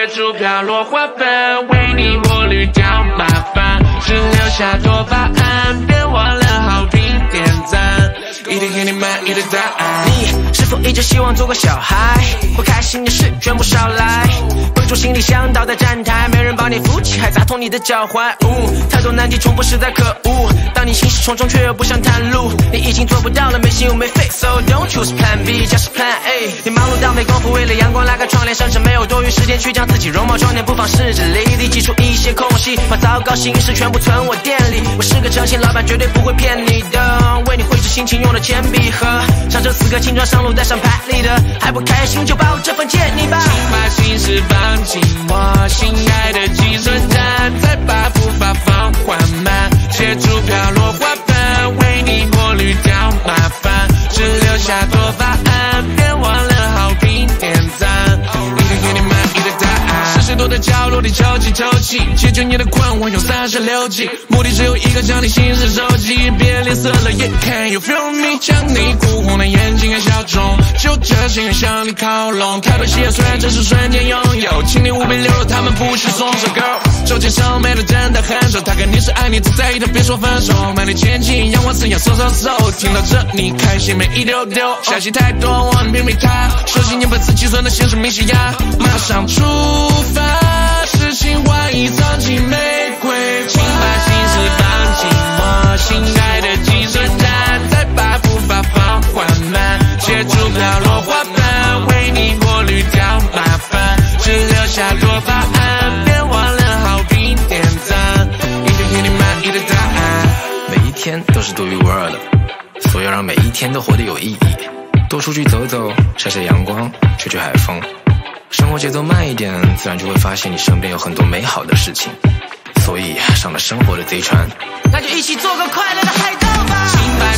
住飘落花瓣，为你过滤掉麻烦，只留下多巴胺，别忘了好评点赞，一定给你满意的答案。 你是否一直希望做个小孩？不开心的事全部少来，关注行李箱倒在站台，没人帮你扶起，还砸痛你的脚踝。太多难题重复实在可恶，当你心事重重却又不想探路，你已经做不到了，没心又没肺 ，So don't choose Plan B， 加是 Plan A。你忙碌到没功夫为了阳光拉开窗帘，甚至没有多余时间去将自己容貌装点，不妨试着离地挤出一些空隙，把糟糕心事全部存我店里。我是个诚信老板，绝对不会骗你的，为你绘制心情用的铅笔盒，上车4个轻装上路带上拍立得，还不开心就把我这份借你吧。 请把心事放进我心爱的计算单，再把步伐放缓慢，接住飘落花瓣，为你过滤掉麻烦，只留下多巴胺，别忘了好评点赞，一定给你满意的答案。是谁躲在角落里抽泣抽泣，解决你的困惑用36计，目的只有一个，将你心事收集，别脸色了 ，Yeah can you feel me？ 将你哭红的眼睛给消肿，就这心向你靠拢，太多心虽然只是瞬间拥有，请你务必留了他们，不许松手 girl。手牵手没了真的很熟，他肯定是爱你，只在意的别说分手，慢点前进，阳光刺眼嗖嗖嗖，听到这你开心没一丢丢，消息太多忘了拼命它，熟悉你本次计算的现实明细呀，马上出发，是情万一藏进玫瑰花，请把心事放进我心爱的计算单，再把步伐放缓慢，接住飘落花瓣，为你过滤掉麻烦，只留下多巴胺，别忘了好评点赞，一定给你满意的答案。 每一天都是独一无二的，所以要让每一天都活得有意义。多出去走走，晒晒阳光，吹吹海风，生活节奏慢一点，自然就会发现你身边有很多美好的事情。所以上了生活的贼船， 那就一起做个快乐的海盗吧。 请把